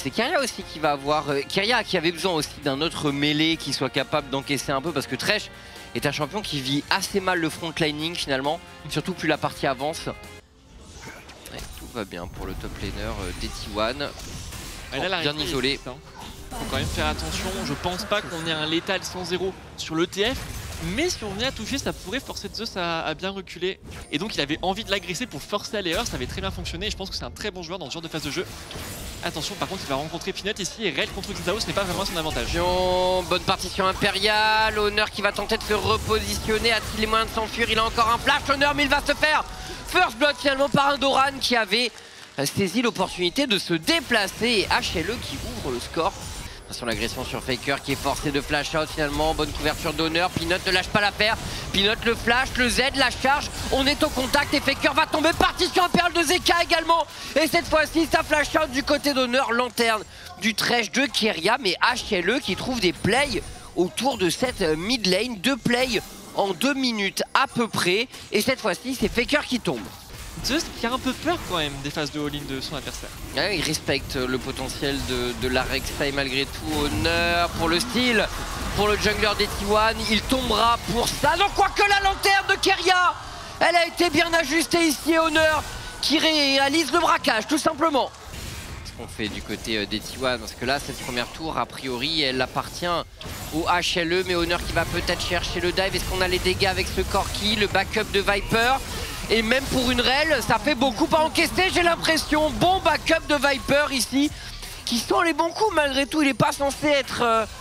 c'est Keria aussi qui va avoir... Keria qui avait besoin aussi d'un autre mêlé qui soit capable d'encaisser un peu parce que Thresh est un champion qui vit assez mal le frontlining finalement, surtout plus la partie avance. Ouais, tout va bien pour le top laner des T1. Bien isolé. Faut quand même faire attention, je pense pas qu'on ait un létal 100-0 sur l'ETF. Mais si on venait à toucher, ça pourrait forcer Zeus à bien reculer. Et donc il avait envie de l'agresser pour forcer à l'erreur, ça avait très bien fonctionné et je pense que c'est un très bon joueur dans ce genre de phase de jeu. Attention, par contre il va rencontrer Peanut ici et Rel contre Xao, ce n'est pas vraiment à son avantage. Bonne partition impériale, Honor qui va tenter de se repositionner, a-t-il les moyens de s'enfuir? Il a encore un flash, Honor, mais il va se faire first blood finalement par un Doran qui avait saisi l'opportunité de se déplacer et HLE qui ouvre le score. Sur l'agression sur Faker qui est forcé de flash out finalement, bonne couverture d'Honneur, Peanut ne lâche pas l'affaire, Peanut le flash, le Z, la charge, on est au contact et Faker va tomber, partition impériale de Zeka également, et cette fois-ci ça flash out du côté d'Honneur, lanterne du Thresh de Keria, mais HLE qui trouve des plays autour de cette mid lane, 2 plays en 2 minutes à peu près, et cette fois-ci c'est Faker qui tombe. Zeus qui a un peu peur quand même des phases de all-in de son adversaire. Ouais, il respecte le potentiel de la Rek'Sai malgré tout. Honneur pour le style, pour le jungler des T1, il tombera pour ça. Non, quoique la lanterne de Keria, elle a été bien ajustée ici. Honneur qui réalise le braquage tout simplement. Ce qu'on fait du côté des T1, parce que là cette première tour a priori elle appartient au HLE, mais Honneur qui va peut-être chercher le dive. Est-ce qu'on a les dégâts avec ce Corki, le backup de Viper? Et même pour une Rel, ça fait beaucoup à encaisser, j'ai l'impression. Bon backup de Viper ici, qui sent les bons coups malgré tout. Il n'est pas censé être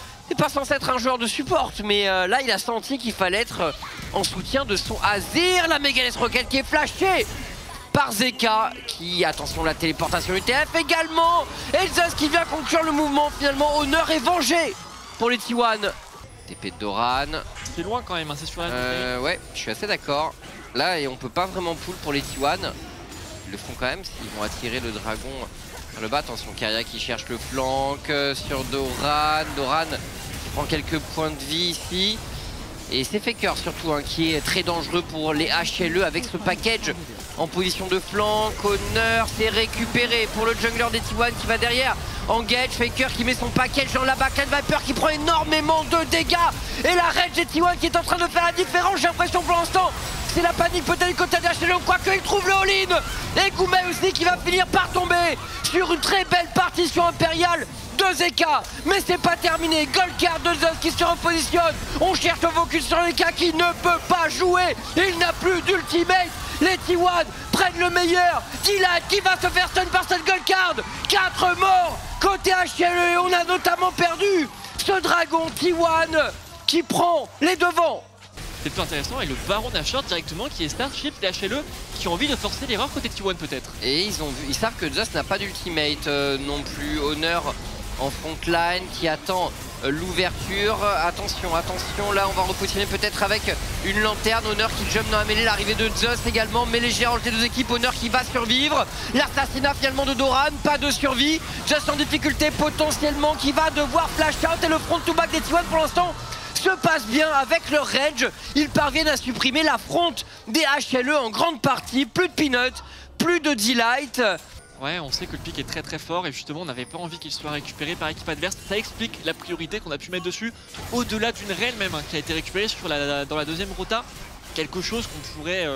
un joueur de support, mais là il a senti qu'il fallait être en soutien de son Azir. La Megalith Rocket qui est flashée par Zeka, qui, attention, la téléportation UTF également. Et Zeus qui vient conclure le mouvement finalement. Honneur est vengé pour les T1. TP de Doran. C'est loin quand même, hein, c'est sur la ouais, je suis assez d'accord. Là, et on peut pas vraiment pull pour les T1. Ils le font quand même s'ils vont attirer le dragon vers le bas. Attention, Keria qui cherche le flank sur Doran. Doran qui prend quelques points de vie ici. Et c'est Faker surtout hein, qui est très dangereux pour les HLE avec ce package en position de flank. Honneur, c'est récupéré pour le jungler des T1 qui va derrière. Engage, Faker qui met son package dans la backline, Viper qui prend énormément de dégâts. Et la rage des T1 qui est en train de faire la différence, j'ai l'impression pour l'instant. C'est la panique peut-être du côté d'HLE, quoique il trouve le all-in. Et Goumet aussi qui va finir par tomber sur une très belle partition impériale de Zeka. Mais c'est pas terminé, gold card de Zeus qui se repositionne. On cherche le focus sur Zeka qui ne peut pas jouer. Il n'a plus d'ultimate. Les T1 prennent le meilleur. Dylan qui va se faire stun par cette gold card. 4 morts côté HLE et on a notamment perdu ce dragon T1 qui prend les devants. C'est plus intéressant et le Baron Nashor directement qui est Starship, les HLE qui ont envie de forcer l'erreur côté T1 peut-être. Et ils savent que Zeus n'a pas d'ultimate non plus. Honneur en frontline qui attend l'ouverture. Attention, attention, là on va repositionner peut-être avec une lanterne. Honneur qui jump dans la mêlée, l'arrivée de Zeus également. Mêlée géante les deux équipes, Honneur qui va survivre. L'assassinat finalement de Doran, pas de survie. Zeus en difficulté potentiellement qui va devoir flash out et le front to back des T1 pour l'instant se passe bien avec leur rage. Ils parviennent à supprimer la fronte des HLE en grande partie. Plus de Peanut, plus de Delight. Ouais, on sait que le pic est très très fort et justement on n'avait pas envie qu'il soit récupéré par équipe adverse. Ça explique la priorité qu'on a pu mettre dessus, au-delà d'une Rel même hein, qui a été récupérée sur dans la deuxième rota. Quelque chose qu'on pourrait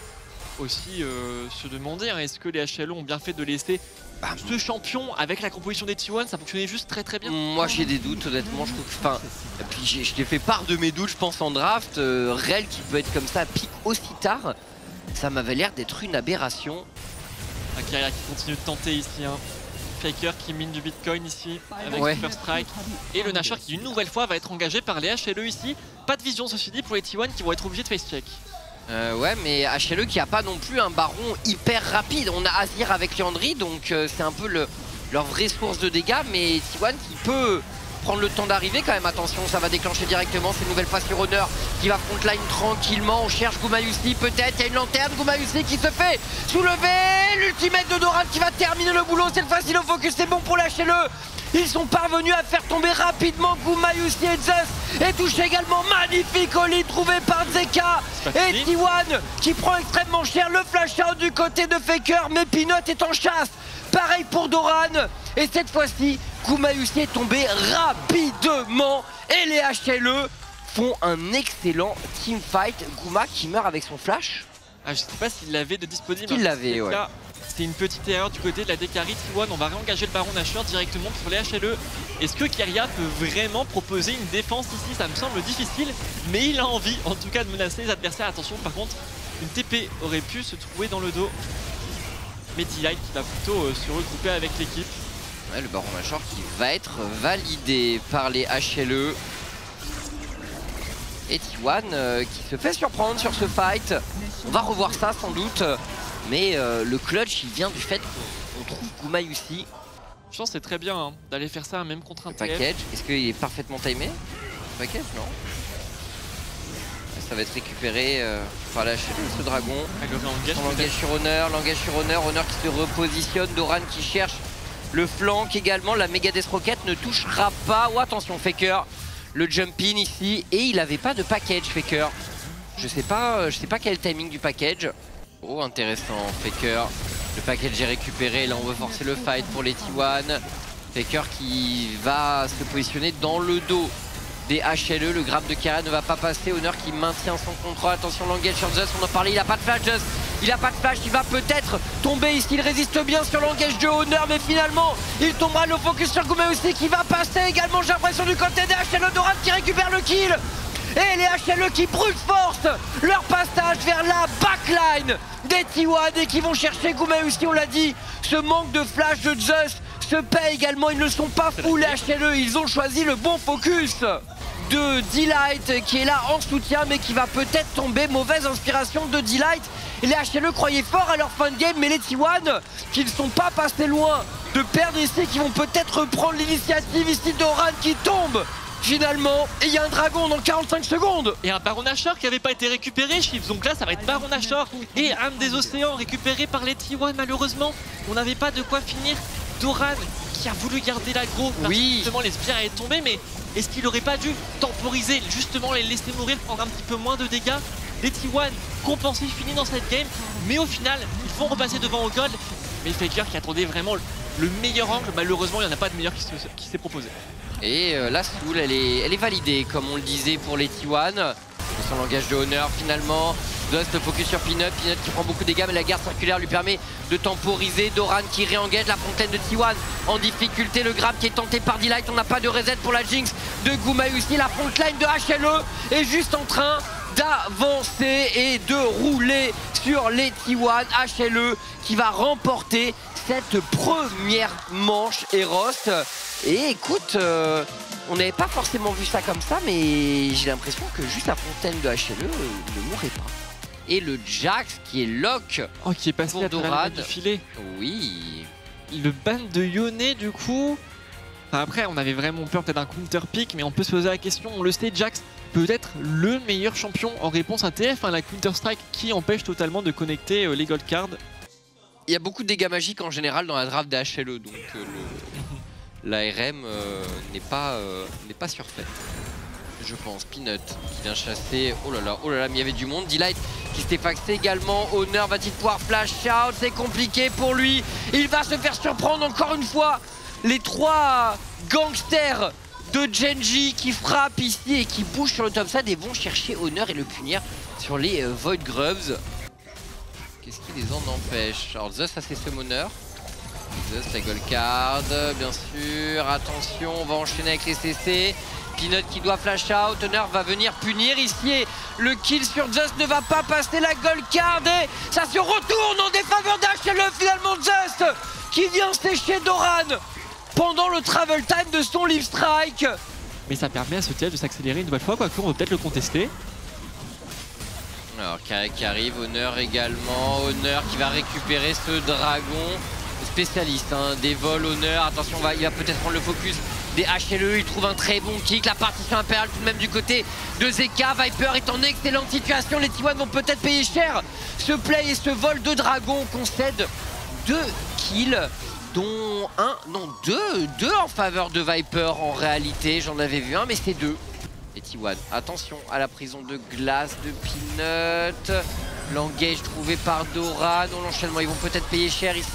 aussi se demander, hein, est-ce que les HLE ont bien fait de laisser ce champion avec la composition des T1, ça fonctionnait juste très très bien. Moi j'ai des doutes honnêtement, je trouve que, enfin, puis je t'ai fait part de mes doutes je pense en draft. Rel qui peut être comme ça, pique aussi tard, ça m'avait l'air d'être une aberration. Keria qui continue de tenter ici, hein. Faker qui mine du Bitcoin ici avec Super Strike. Et le Nashor qui une nouvelle fois va être engagé par les HLE ici. Pas de vision ceci dit pour les T1 qui vont être obligés de face check. Ouais mais HLE qui a pas non plus un baron hyper rapide. On a Azir avec Liandry donc c'est un peu leur vraie source de dégâts. Mais T1 qui peut prendre le temps d'arriver quand même. Attention, ça va déclencher directement. C'est une nouvelle phase sur Honneur qui va frontline tranquillement. On cherche Goumayusi peut-être. Il y a une lanterne. Goumayusi qui se fait soulever. L'ultimate de Doran qui va terminer le boulot. Cette fois-ci le focus c'est bon pour l'HLE. Ils sont parvenus à faire tomber rapidement Goumayusi et Zeus. Et touche également magnifique Oli trouvé par Zeka. Et T1 qui prend extrêmement cher le flash out du côté de Faker. Mais Peanut est en chasse. Pareil pour Doran. Et cette fois-ci, Gumayusi est tombé rapidement. Et les HLE font un excellent teamfight. Guma qui meurt avec son flash. Ah, je sais pas s'il l'avait de disponible. Il l'avait, ouais. C'est une petite erreur du côté de la Dekari T1. On va réengager le Baron Nashor directement sur les HLE. Est-ce que Keria peut vraiment proposer une défense ici? Ça me semble difficile, mais il a envie en tout cas de menacer les adversaires. Attention, par contre, une TP aurait pu se trouver dans le dos. Mais D-Light qui va plutôt se regrouper avec l'équipe. Ouais, le Baron Nashor qui va être validé par les HLE. Et T1 qui se fait surprendre sur ce fight. On va revoir ça sans doute. Mais le clutch il vient du fait qu'on trouve Gumayusi. Je pense que c'est très bien d'aller faire ça même contre un TF. Package, est-ce qu'il est parfaitement timé? Package, non. Ça va être récupéré par la HLE, ce dragon. Langage sur Honor, Honor qui se repositionne, Doran qui cherche le flank également. La Megadeth Rocket ne touchera pas. Oh, attention, Faker, le jump in ici. Et il n'avait pas de package, Faker. Je sais pas quel est le timing du package. Oh, intéressant, Faker. Le package est récupéré. Là, on veut forcer le fight pour les T1. Faker qui va se positionner dans le dos des HLE. Le grab de Keria ne va pas passer. Honor qui maintient son contrôle. Attention, l'engage sur Just. On en parlait. Il a pas de flash, Just. Il a pas de flash. Il va peut-être tomber ici. Il résiste bien sur l'engage de Honor. Mais finalement, il tombera. Le focus sur Gumayusi qui va passer également. J'ai l'impression du côté des HLE. Doran qui récupère le kill. Et les HLE qui brûlent force leur passage vers la backline des T1 et qui vont chercher Gumayusi, on l'a dit. Ce manque de flash de Just se paie également. Ils ne sont pas fous les HLE, ils ont choisi le bon focus de D-Light qui est là en soutien mais qui va peut-être tomber. Mauvaise inspiration de D-Light. Et les HLE croyaient fort à leur fin de game, mais les T1 qui ne sont pas passés loin de perdre ici, qui vont peut-être reprendre l'initiative ici. Doran qui tombe finalement, et il y a un dragon dans 45 secondes. Et un Baron Nashor qui n'avait pas été récupéré, Chief. Donc là, ça va être Baron Nashor et âme des océans récupéré par les T1. Malheureusement, on n'avait pas de quoi finir. Doran qui a voulu garder l'aggro parce que justement les spires allaient tomber, mais est-ce qu'il n'aurait pas dû temporiser, justement les laisser mourir, prendre un petit peu moins de dégâts? Les T1 compensés, fini dans cette game, mais au final, ils vont repasser devant au gold. Mais Faker qui attendait vraiment le meilleur angle, malheureusement, il n'y en a pas de meilleur qui s'est proposé. Et la Soul, elle est validée, comme on le disait pour les T1. Son langage de Honor finalement. Dust focus sur Peanut. Peanut qui prend beaucoup de dégâts, mais la garde circulaire lui permet de temporiser. Doran qui réengage la fontaine de T1 en difficulté. Le grab qui est tenté par D-Light. On n'a pas de reset pour la Jinx de Gumayusi. La frontline de HLE est juste en train d'avancer et de rouler sur les T1. HLE qui va remporter cette première manche Eros. Et écoute, on n'avait pas forcément vu ça comme ça, mais j'ai l'impression que juste la fontaine de HLE ne mourrait pas. Et le Jax qui est lock. Oh, qui est passé à Doran du filet. Oui. Le ban de Yone du coup. Enfin, après, on avait vraiment peur peut-être d'un counter pick, mais on peut se poser la question. On le sait, Jax peut être le meilleur champion en réponse à TF, la Counter Strike qui empêche totalement de connecter les gold cards. Il y a beaucoup de dégâts magiques en général dans la draft des HLE, donc l'ARM n'est pas surfaite, je pense. Peanut qui vient chasser. Oh là là, mais il y avait du monde. D-Light qui s'était faxé également. Honor va-t-il pouvoir flash out? C'est compliqué pour lui. Il va se faire surprendre encore une fois. Les trois gangsters de Genji qui frappent ici et qui bougent sur le topside et vont chercher Honor et le punir sur les Void Grubs. Qu'est-ce qui les en empêche? Alors Zeus a ses summoners. Zeus la gold card, bien sûr. Attention, on va enchaîner avec les CC. Peanut qui doit flash out. Honor va venir punir ici. Et le kill sur Zeus ne va pas passer la gold card. Et ça se retourne en défaveur d'HLE finalement. Zeus qui vient sécher Doran pendant le travel time de son Leaf Strike. Mais ça permet à ce TF de s'accélérer une nouvelle fois, quoique on peut peut-être le contester. Alors Keria qui arrive, Honor également. Honor qui va récupérer ce dragon. Spécialiste des vols. Honor, attention, il va peut-être prendre le focus des HLE. Il trouve un très bon kick. La partition impériale tout de même du côté de Zeka. Viper est en excellente situation. Les T1 vont peut-être payer cher ce play et ce vol de dragon. On concède 2 kills, dont deux en faveur de Viper en réalité. J'en avais vu un, mais c'est 2. Et T1, attention à la prison de glace de Peanut. L'engage trouvé par Doran. L'enchaînement, ils vont peut-être payer cher ici.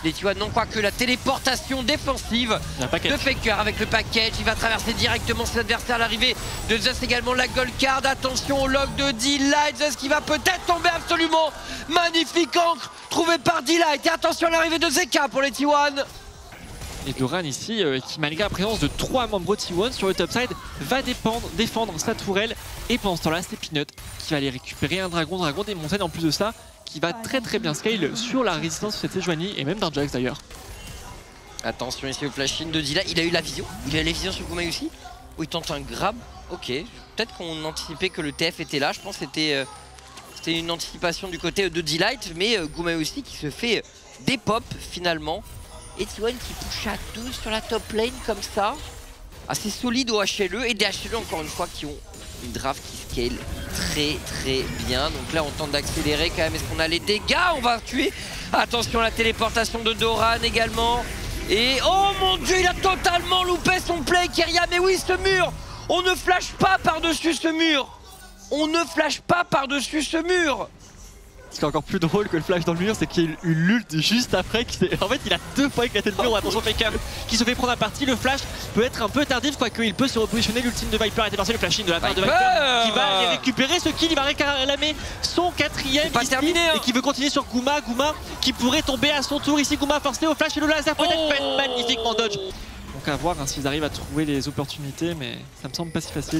Les T1 non, quoique la téléportation défensive de Faker avec le package. Il va traverser directement ses adversaires à l'arrivée de Zeus, également la gold card. Attention au lock de D-Light. Zeus qui va peut-être tomber absolument. Magnifique encre trouvé par D-Light. Et attention à l'arrivée de Zeka pour les T1. Et Doran ici, qui malgré la présence de 3 membres T1 sur le topside, va défendre sa tourelle. Et pendant ce temps-là, c'est Peanut qui va aller récupérer un dragon des montagnes en plus de ça, qui va très bien scale sur la résistance de cette Sejuani et même d'un Jax d'ailleurs. Attention ici au flash-in de Dila, il a eu la vision. Il a eu la vision sur Gumay aussi. Où il tente un grab. Ok, peut-être qu'on anticipait que le TF était là. Je pense que c'était une anticipation du côté de D-Light. Mais Gumay aussi qui se fait des pop finalement. Et T1 qui push à 2 sur la top lane comme ça. Assez solide au HLE. Et des HLE encore une fois qui ont une draft qui scale très bien. Donc là on tente d'accélérer quand même. Est-ce qu'on a les dégâts? On va tuer. Attention à la téléportation de Doran également. Et oh mon dieu, il a totalement loupé son play Keria. Mais oui, ce mur, on ne flash pas par-dessus ce mur. On ne flash pas par-dessus ce mur. Ce qui est encore plus drôle que le flash dans le mur, c'est qu'il y a eu l'ult juste après. En fait, il a 2 fois éclaté le mur. Attention, Faker qui se fait prendre à partie. Le flash peut être un peu tardif, quoique il peut se repositionner. L'ultime de Viper a été lancé, le flash-in de la part de Viper qui va aller récupérer ce kill. Il va réclamer son 4ème pas terminé, hein. Et qui veut continuer sur Guma. Guma qui pourrait tomber à son tour ici. Guma forcé au flash et le laser peut-être fait magnifiquement dodge. Donc à voir hein, s'ils arrivent à trouver les opportunités, mais ça me semble pas si facile.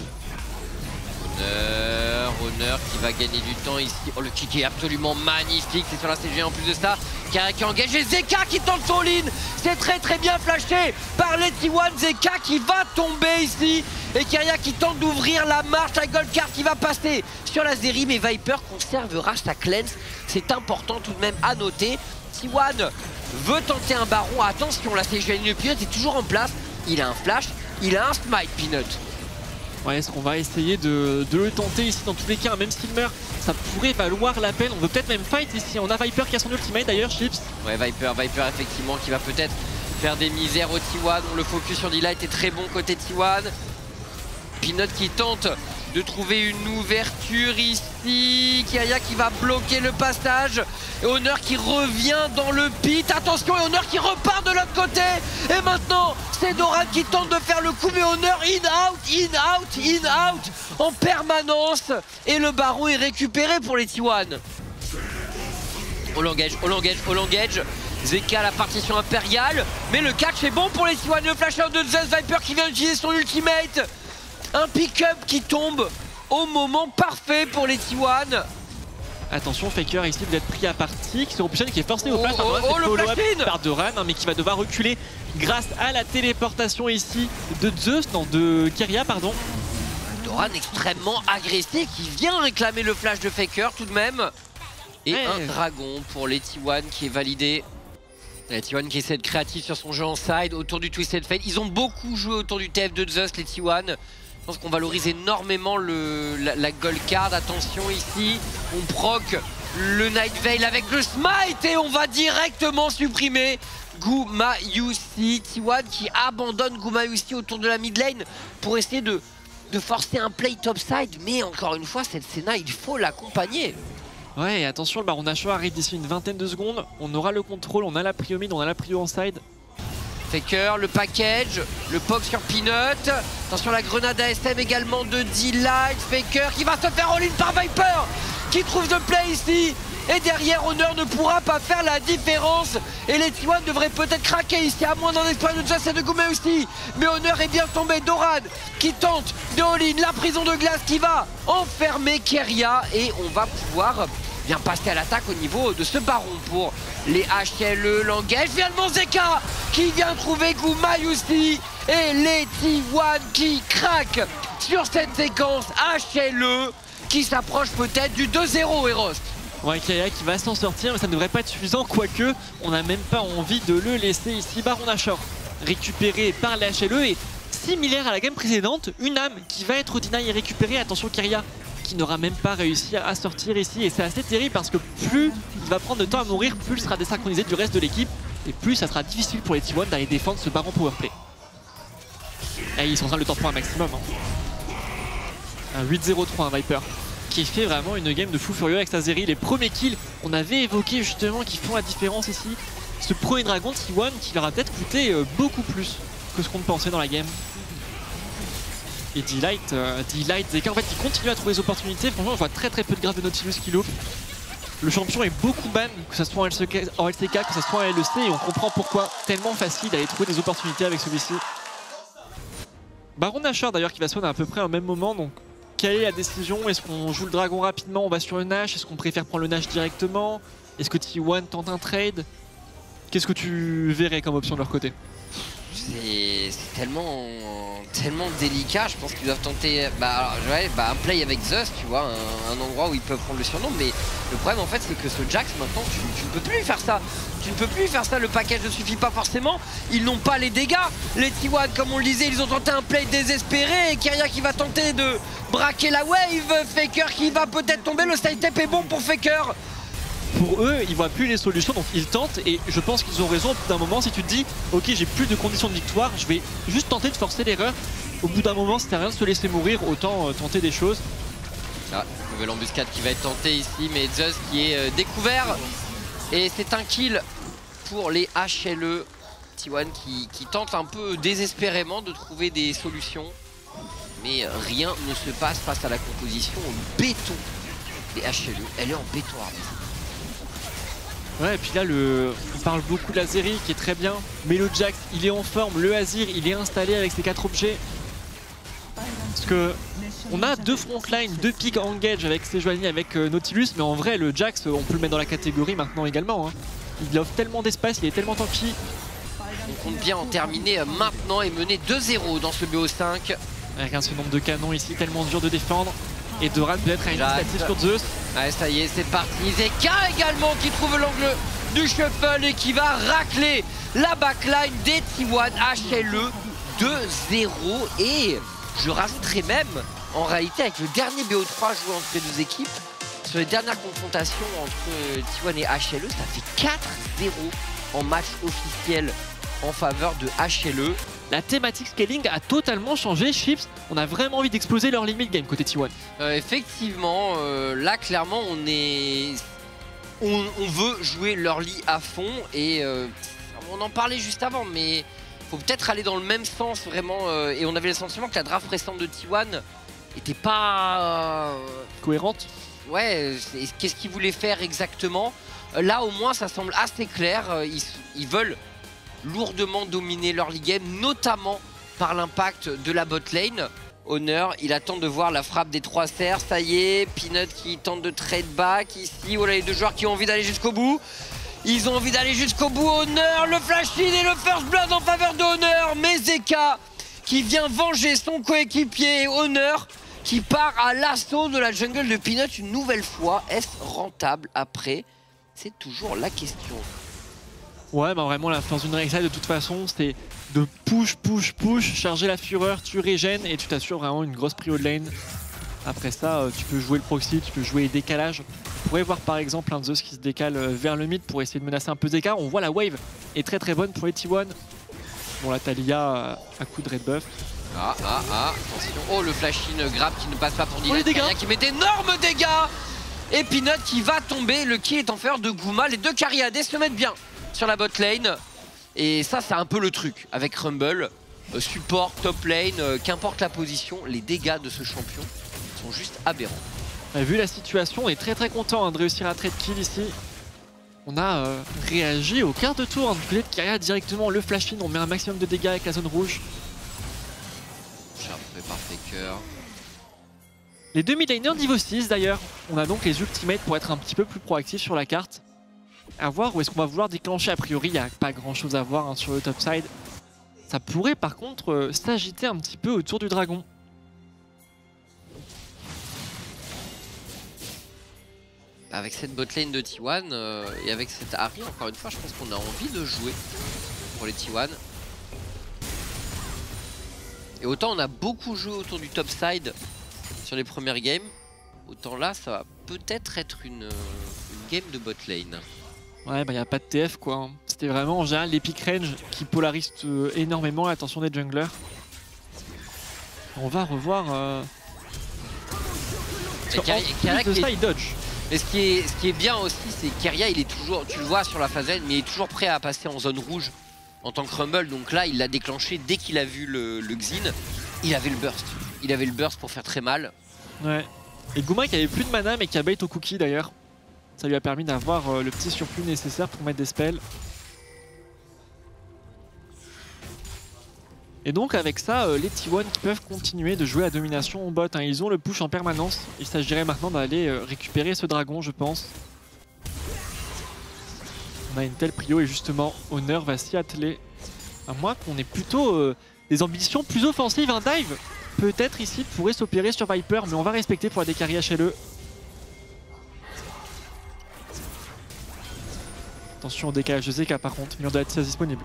Honor qui va gagner du temps ici. Oh, le kick est absolument magnifique. C'est sur la CG en plus de ça. Keria qui engage et Zeka qui tente son lean. C'est très bien flashé par les T1. Zeka qui va tomber ici. Et Keria qui tente d'ouvrir la marche. La gold card qui va passer sur la Zeri. Mais Viper conservera sa cleanse. C'est important tout de même à noter. T1 veut tenter un baron. Attention, la CG de Peanut est toujours en place. Il a un flash. Il a un smite Peanut. Ouais, est-ce qu'on va essayer de le tenter ici dans tous les cas, même s'il meurt, ça pourrait valoir la peine. On veut peut-être même fight ici. On a Viper qui a son ultimate d'ailleurs, Chips. Ouais, Viper effectivement qui va peut-être faire des misères au T1. Le focus sur D-Light est très bon côté T1. Peanut qui tente de trouver une ouverture ici. Keria qui va bloquer le passage. Et Honor qui revient dans le pit. Attention, et Honor qui repart de l'autre côté. Et maintenant, c'est Doran qui tente de faire le coup. Mais Honor in out en permanence. Et le baron est récupéré pour les T1. On l'engage. Zeka la partition impériale. Mais le catch est bon pour les T1. Le flash out de Zeus. Viper qui vient d'utiliser son ultimate. Un pick-up qui tombe au moment parfait pour les T1. Attention, Faker ici d'être pris à partie, qui se repositionne, qui est forcé au flash par Doran, hein, mais qui va devoir reculer grâce à la téléportation ici de Zeus, non, de Keria, pardon. Doran extrêmement agressif, qui vient réclamer le flash de Faker tout de même. Et un dragon pour les T1 qui est validé. Les T1 qui essaie de créatif sur son jeu en side, autour du Twisted Fate. Ils ont beaucoup joué autour du TF de Zeus, les T1. Je pense qu'on valorise énormément la gold card. Attention ici, on proc le Night Veil avec le smite et on va directement supprimer Gumayusi. T1 qui abandonne Gumayusi autour de la mid lane pour essayer de forcer un play topside. Mais encore une fois, cette Senna, il faut l'accompagner. Ouais, et attention, le Baron Nashor arrive d'ici une vingtaine de secondes. On aura le contrôle, on a la prio mid, on a la prio en side. Faker, le package, le poke sur Peanut. Attention la grenade ASM également de D-Light. Faker qui va se faire all-in par Viper qui trouve le play ici. Et derrière, Honor ne pourra pas faire la différence. Et les T1 devraient peut-être craquer ici, à moins d'un espoir de Just et de Gumay aussi. Mais Honor est bien tombé. Doran qui tente de all-in. La prison de glace qui va enfermer Keria. Et on va pouvoir bien passer à l'attaque au niveau de ce baron pour les HLE. L'engage finalement Zeka qui vient trouver Gumayusi. Et les T1 qui craquent sur cette séquence HLE qui s'approche peut-être du 2-0 Eros. Ouais, Keria qui va s'en sortir, mais ça ne devrait pas être suffisant, quoique on n'a même pas envie de le laisser ici. Baron Nashor récupéré par les HLE et similaire à la game précédente, une âme qui va être deny et récupérée. Attention Keria qui n'aura même pas réussi à sortir ici, et c'est assez terrible parce que plus il va prendre de temps à mourir, plus il sera désynchronisé du reste de l'équipe et plus ça sera difficile pour les T1 d'aller défendre ce Baron powerplay. Et ils sont en train de le temps pour un maximum. Hein. Un 8-0-3 un Viper qui fait vraiment une game de fou furieux avec sa Zeri. Les premiers kills, on avait évoqué justement, qui font la différence ici ce premier dragon T1 qui leur a peut-être coûté beaucoup plus que ce qu'on pensait dans la game. Et Delight, Zeka, en fait, il continue à trouver des opportunités. Franchement, je vois très peu de graphes de Nautilus qui loupe. Le champion est beaucoup ban, que ce soit en LCK, que ce soit en LEC, et on comprend pourquoi. Tellement facile d'aller trouver des opportunités avec celui-ci. Baron Nashor d'ailleurs qui va spawn à peu près au même moment, donc quelle est la décision? Est-ce qu'on joue le dragon rapidement, on va sur le Nash? Est-ce qu'on préfère prendre le Nash directement? Est-ce que T1 tente un trade? Qu'est-ce que tu verrais comme option de leur côté? C'est tellement délicat. Je pense qu'ils doivent tenter un play avec Zeus, tu vois, un endroit où ils peuvent prendre le surnom. Mais le problème en fait c'est que ce Jax maintenant tu ne peux plus faire ça. Tu ne peux plus faire ça, le package ne suffit pas forcément. Ils n'ont pas les dégâts. Les T1 comme on le disait, ils ont tenté un play désespéré. Et Keria qui va tenter de braquer la wave. Faker qui va peut-être tomber, le side step est bon pour Faker. Pour eux, ils voient plus les solutions, donc ils tentent, et je pense qu'ils ont raison. Au bout d'un moment, si tu te dis ok, j'ai plus de conditions de victoire, je vais juste tenter de forcer l'erreur. Au bout d'un moment, si t'as rien de se laisser mourir, autant tenter des choses. Ah, nouvelle embuscade qui va être tentée ici, mais Zeus qui est découvert. Et c'est un kill pour les HLE. T1 qui tente un peu désespérément de trouver des solutions. Mais rien ne se passe face à la composition en béton des HLE. Elle est en béton armé. Ouais, et puis là, on parle beaucoup de l'Azeri qui est très bien, mais le Jax, il est en forme, le Azir, il est installé avec ses 4 objets. Parce que on a 2 frontlines, 2 pics engage avec Sejuani, avec Nautilus, mais en vrai, le Jax, on peut le mettre dans la catégorie maintenant également. Hein. Il offre tellement d'espace, il est tellement tanky. On compte bien en terminer maintenant et mener 2-0 dans ce BO5. Regarde ce nombre de canons ici, tellement dur de défendre. Et Doran peut-être a une initiative sur Zeus. Ouais, ça y est, c'est parti. Zeka également qui trouve l'angle du shuffle et qui va racler la backline des T1 HLE 2-0. Et je rajouterai même, en réalité, avec le dernier BO3 joué entre les deux équipes, sur les dernières confrontations entre T1 et HLE, ça fait 4-0 en match officiel en faveur de HLE. La thématique scaling a totalement changé. Chips, on a vraiment envie d'exploser leur limit game côté T1. Effectivement, là clairement on veut jouer leur lit à fond et on en parlait juste avant, mais faut peut-être aller dans le même sens vraiment. Et on avait le sentiment que la draft récente de T1 était pas cohérente. Ouais, qu'est-ce qu'ils voulaient faire exactement? Là au moins ça semble assez clair. Ils veulent lourdement dominer leur league game, notamment par l'impact de la bot lane. Honor, il attend de voir la frappe des 3 serres, ça y est, Peanut qui tente de trade back ici, voilà les deux joueurs qui ont envie d'aller jusqu'au bout. Ils ont envie d'aller jusqu'au bout, Honor, le flash in et le first blood en faveur de Honor, mais Zeka qui vient venger son coéquipier, Honor qui part à l'assaut de la jungle de Peanut une nouvelle fois. Est-ce rentable après? C'est toujours la question. Ouais, bah vraiment la force d'une Rek'Sai de toute façon c'est de push, charger la fureur, tu régènes et tu t'assures vraiment une grosse prio de lane. Après ça, tu peux jouer le proxy, tu peux jouer les décalages. On pourrait voir par exemple un Zeus qui se décale vers le mid pour essayer de menacer un peu Zeka. On voit la wave est très bonne pour les T1. Bon, la Taliyah à coup de red buff. Attention. Oh, le flash-in grab qui ne passe pas pour les dégâts qui met d'énormes dégâts. Et Peanut qui va tomber, le kill est en faveur de Guma. Les deux Cariades se mettent bien sur la bot lane. Et ça, c'est un peu le truc avec Rumble. Support, top lane, qu'importe la position, les dégâts de ce champion sont juste aberrants. Vu la situation, on est très content de réussir à trade kill ici. On a réagi au quart de tour. Du côté de Keria directement le flash in, on met un maximum de dégâts avec la zone rouge. Charpé par Faker. Les deux mid laners niveau 6 d'ailleurs. On a donc les ultimates pour être un petit peu plus proactifs sur la carte. À voir où est-ce qu'on va vouloir déclencher. A priori, il n'y a pas grand chose à voir sur le top side. Ça pourrait par contre s'agiter un petit peu autour du dragon. Avec cette botlane de T1 et avec cette Ahri, encore une fois, je pense qu'on a envie de jouer pour les T1. Et autant on a beaucoup joué autour du top side sur les premières games, autant là ça va peut-être être une game de botlane. Ouais, bah y a pas de TF quoi. C'était vraiment en général l'epic range qui polarise énormément l'attention des junglers. On va revoir. Keria ça, il dodge. Et ce qui est bien aussi, c'est que Keria, il est toujours, tu le vois sur la phase N, mais il est toujours prêt à passer en zone rouge en tant que Rumble. Donc là, il l'a déclenché dès qu'il a vu le Xin. Il avait le burst. Il avait le burst pour faire très mal. Ouais. Et Guma qui avait plus de mana, mais qui a bait au cookie d'ailleurs. Ça lui a permis d'avoir le petit surplus nécessaire pour mettre des spells. Et donc avec ça, les T1 qui peuvent continuer de jouer la domination en bot, hein. Ils ont le push en permanence. Il s'agirait maintenant d'aller récupérer ce dragon, je pense. On a une telle prio et justement, Honor va s'y atteler. À moins qu'on ait plutôt des ambitions plus offensives. Un dive, peut-être ici, pourrait s'opérer sur Viper, mais on va respecter pour la décarry HLE. Attention au décalage de Zeka par contre, mur de la tisse disponible.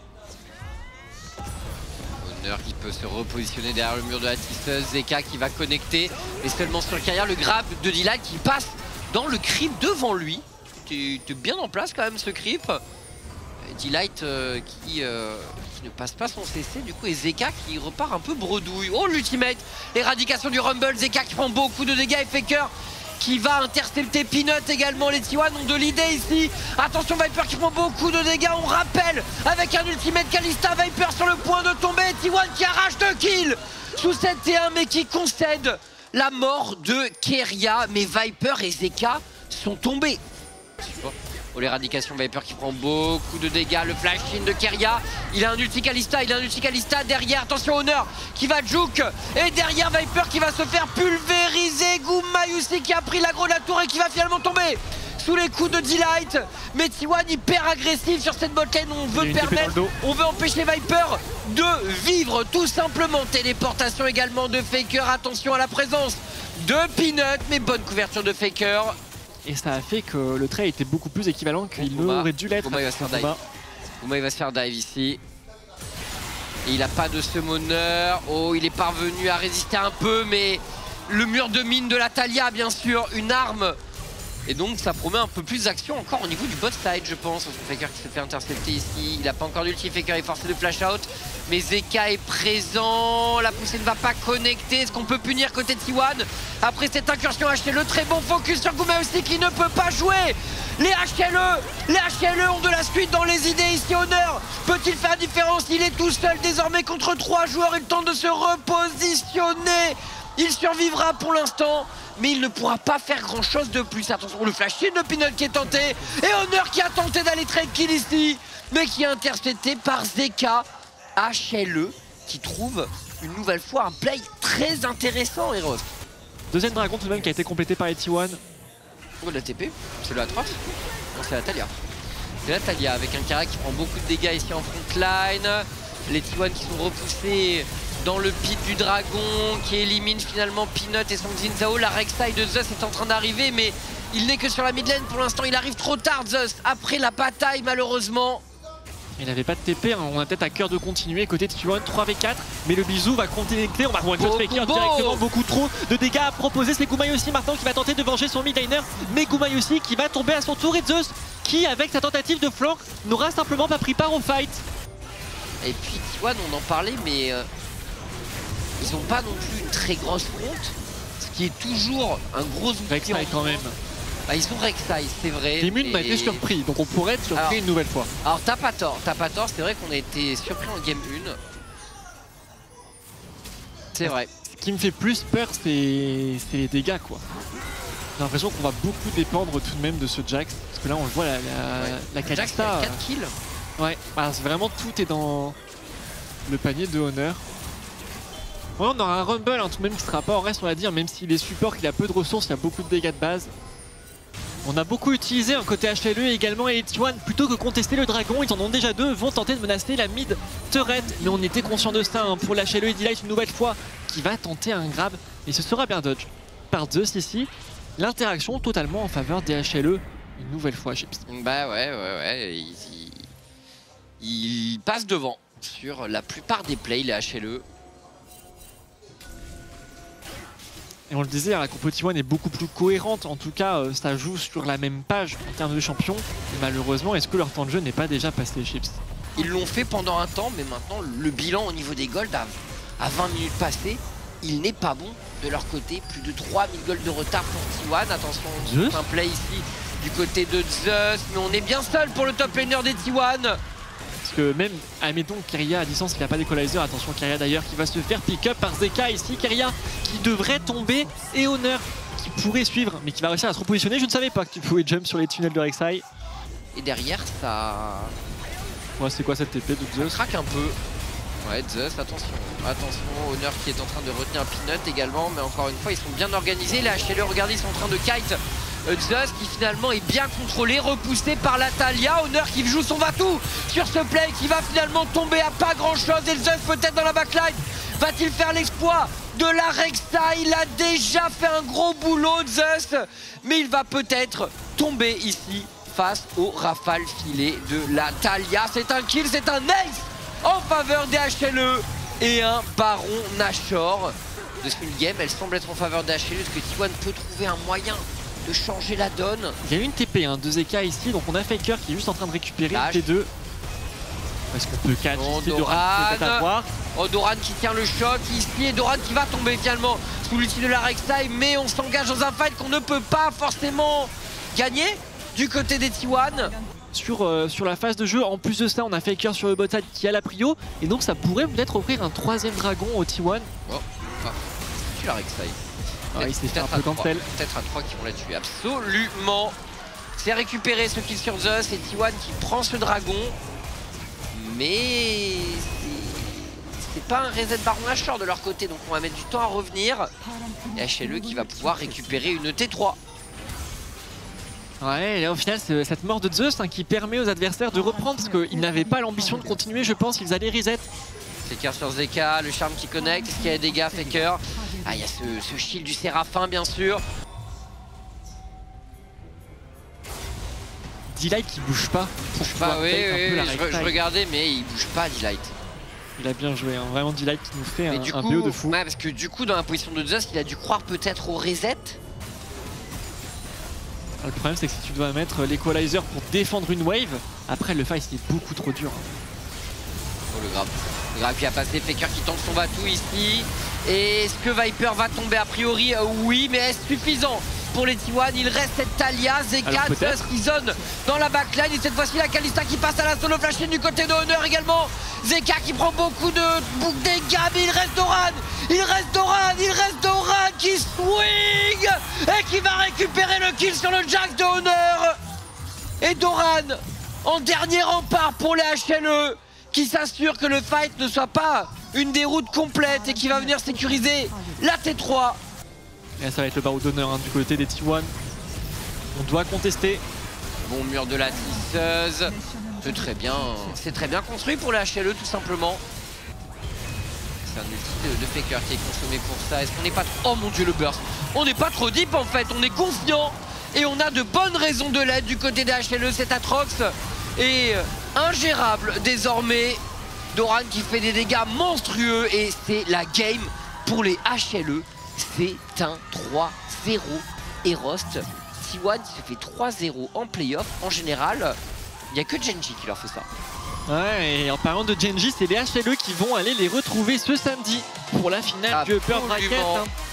Honor qui peut se repositionner derrière le mur de la tisseuse. Zeka qui va connecter. Et seulement sur Keria, le grab de Delight qui passe dans le creep devant lui. Tu es bien en place quand même ce creep. Delight qui ne passe pas son CC du coup, et Zeka qui repart un peu bredouille. Oh, l'ultimate, éradication du Rumble. Zeka qui prend beaucoup de dégâts et Faker qui va intercepter Peanut également. Les T1 ont de l'idée ici. Attention, Viper qui prend beaucoup de dégâts. On rappelle avec un ultimate Kalista, Viper sur le point de tomber. T1 qui arrache 2 kills sous 7-1 mais qui concède la mort de Keria. Mais Viper et Zeka sont tombés. Oh, l'éradication, Viper qui prend beaucoup de dégâts. Le flash in de Keria. Il a un ulti Kalista, derrière. Attention, Honor qui va juke. Et derrière, Viper qui va se faire pulvériser. Gumayusi qui a pris l'aggro de la tour et qui va finalement tomber sous les coups de Delight. Mais T1 hyper agressif sur cette botlane. On veut empêcher Viper de vivre tout simplement. Téléportation également de Faker. Attention à la présence de Peanut. Mais bonne couverture de Faker. Et ça a fait que le trait était beaucoup plus équivalent qu'il aurait dû l'être. Guma il va se faire dive. Guma il va se faire dive ici. Et il n'a pas de summoner. Oh, il est parvenu à résister un peu, mais le mur de mine de la Taliyah, bien sûr, une arme. Et donc ça promet un peu plus d'action encore au niveau du bot side, je pense. Faker qui se fait intercepter ici. Il n'a pas encore d'ulti. Faker est forcé de flash out. Mais Zeka est présent. La poussée ne va pas connecter. Est-ce qu'on peut punir côté T1 après cette incursion HLE? Très bon focus sur Guma aussi qui ne peut pas jouer. Les HLE ont de la suite dans les idées ici. Honor peut-il faire la différence? Il est tout seul désormais contre 3 joueurs. Il tente de se repositionner. Il survivra pour l'instant, mais il ne pourra pas faire grand chose de plus. Attention, le flash in de Peanut qui est tenté. Et Honor qui a tenté d'aller trade kill ici, mais qui est intercepté par Zeka. HLE qui trouve une nouvelle fois un play très intéressant, Eros. Deuxième dragon tout de même qui a été complété par les T1. Oh, la TP, c'est le A3. Non, c'est la Taliyah. C'est la Taliyah avec un Keria qui prend beaucoup de dégâts ici en frontline. Les T1 qui sont repoussés dans le pit du dragon, qui élimine finalement Peanut et son Xin Zhao. La Rek'Sai de Zeus est en train d'arriver, mais il n'est que sur la mid lane pour l'instant. Il arrive trop tard, Zeus, après la bataille malheureusement. Il n'avait pas de TP, hein. On a peut-être à cœur de continuer côté T1, 3v4, mais le bisou va connecter, on va one shot Faker directement, beaucoup trop de dégâts à proposer. C'est Gumayusi maintenant qui va tenter de venger son mid-laner, mais Gumayusi qui va tomber à son tour et Zeus qui, avec sa tentative de flank, n'aura simplement pas pris part au fight. Et puis T1, on en parlait, mais ils n'ont pas non plus une très grosse front, ce qui est toujours un gros outil. Rek'Sai quand même. Ah, ils sont Rek'Sai, c'est vrai. Limun m'a été surpris, donc on pourrait être surpris une nouvelle fois. Alors t'as pas tort, c'est vrai qu'on a été surpris en game 1. C'est vrai. Ce qui me fait plus peur, c'est les dégâts quoi. J'ai l'impression qu'on va beaucoup dépendre tout de même de ce Jax, parce que là on le voit, la Kalista. 4 kills. Ouais, bah, vraiment tout est dans le panier de Honor. Ouais, on aura un Rumble hein, tout de même qui sera pas en reste, on va dire, même s'il est support, qu'il a peu de ressources, il y a beaucoup de dégâts de base. On a beaucoup utilisé un côté HLE également, et T1, plutôt que contester le dragon, ils en ont déjà 2, vont tenter de menacer la mid turret. Mais on était conscient de ça hein, pour l'HLE et Delight une nouvelle fois, qui va tenter un grab, et ce sera bien dodge par Zeus ici. L'interaction totalement en faveur des HLE, une nouvelle fois, Chips. Bah ouais, ils passent devant sur la plupart des plays, les HLE. Et on le disait, la compo T1 est beaucoup plus cohérente, en tout cas ça joue sur la même page en termes de champions. Et malheureusement, est-ce que leur temps de jeu n'est pas déjà passé, Chips? Ils l'ont fait pendant un temps, mais maintenant le bilan au niveau des golds à 20 minutes passées, il n'est pas bon. de leur côté. Plus de 3000 gold de retard pour T1. Attention, Zeus un play ici du côté de Zeus. Mais on est bien seul pour le top laner des T1. Parce que même, admettons, Keria à distance, il n'y a pas d'équalizer. Attention, Keria d'ailleurs qui va se faire pick-up par Zeka ici. Keria qui devrait tomber et Honor qui pourrait suivre, mais qui va réussir à se repositionner. Je ne savais pas que tu pouvais jump sur les tunnels de Rek'Sai. Et derrière, ça... Ouais, c'est quoi cette TP de Zeus? Craque un peu. Ouais, Zeus, attention. Attention, Honor qui est en train de retenir un Peanut également. Mais encore une fois, ils sont bien organisés. Là, chez le regardez, ils sont en train de kite Zeus qui finalement est bien contrôlé, repoussé par la Taliyah. Honor qui joue son va-tout sur ce play qui va finalement tomber à pas grand-chose. Et Zeus peut-être dans la backline. Va-t-il faire l'exploit de la Rek'Sai? Il a déjà fait un gros boulot, Zeus. Mais il va peut-être tomber ici face au rafale filé de la Taliyah. C'est un kill, c'est un ace en faveur des HLE et un Baron Nashor. De ce game, elle semble être en faveur des HLE. Est-ce que T1 peut trouver un moyen de changer la donne? Il y a eu une TP de Zeka ici, donc on a Faker qui est juste en train de récupérer Lâche. T2. Est-ce qu'on peut catch ici Doran peut-être à voir. Oh, Doran qui tient le choc ici et Doran qui va tomber finalement sous l'outil de la Rek'Sai, mais on s'engage dans un fight qu'on ne peut pas forcément gagner du côté des T1. Sur la phase de jeu, en plus de ça, on a Faker sur le bot side qui a la prio, et donc ça pourrait peut-être offrir un troisième dragon au T1. Oh, tu la Rek'Sai. Il s'est fait un peu cancel. Peut-être à 3 qui vont la tuer, absolument. C'est récupéré ce kill sur Zeus et T1 qui prend ce dragon. Mais c'est pas un reset Baron Nashor de leur côté, donc on va mettre du temps à revenir. Et HLE qui va pouvoir récupérer une T3. Ouais, et là, au final, c'est cette mort de Zeus qui permet aux adversaires de reprendre, parce qu'ils n'avaient pas l'ambition de continuer, je pense, ils allaient reset. Faker sur Zeka, le charme qui connecte, est-ce qu'il y a des dégâts Faker? Ah, il y a ce shield du Séraphin bien sûr. D-Light qui bouge pas. Bouge pas, oui, je regardais, mais il bouge pas D-Light. Il a bien joué, vraiment D-Light qui nous fait un PO de fou. Ouais, parce que du coup, dans la position de Zeus, il a dû croire peut-être au reset. Le problème, c'est que si tu dois mettre l'equalizer pour défendre une wave, après le fight c'est beaucoup trop dur. Oh, le grab qui a passé, Faker qui tente son batou ici. Et est-ce que Viper va tomber a priori? Oui, mais est-ce suffisant pour les T1? Il reste cette Taliyah, Zeka, Zeus qui zone dans la backline. Et cette fois-ci, la Kalista qui passe à la solo flash du côté de Honor également. Zeka qui prend beaucoup de dégâts, mais il reste Doran. Il reste Doran qui swing et qui va récupérer le kill sur le Jax de Honor. Et Doran en dernier rempart pour les HLE qui s'assure que le fight ne soit pas une déroute complète et qui va venir sécuriser la T3. Et ça va être le barreau d'honneur du côté des T1. On doit contester. Bon mur de la tisseuse. C'est très bien construit pour les HLE tout simplement. C'est un ulti de Faker qui est consommé pour ça. Est-ce qu'on n'est pas trop... Oh mon dieu, le burst. On n'est pas trop deep en fait, on est confiant. Et on a de bonnes raisons de l'aide du côté des HLE. Cet Atrox est ingérable désormais. Doran qui fait des dégâts monstrueux et c'est la game pour les HLE. C'est un 3-0 Erost. T1 se fait 3-0 en playoff. En général, il n'y a que Genji qui leur fait ça. Ouais, et en parlant de Genji, c'est les HLE qui vont aller les retrouver ce samedi pour la finale du Upper Bracket.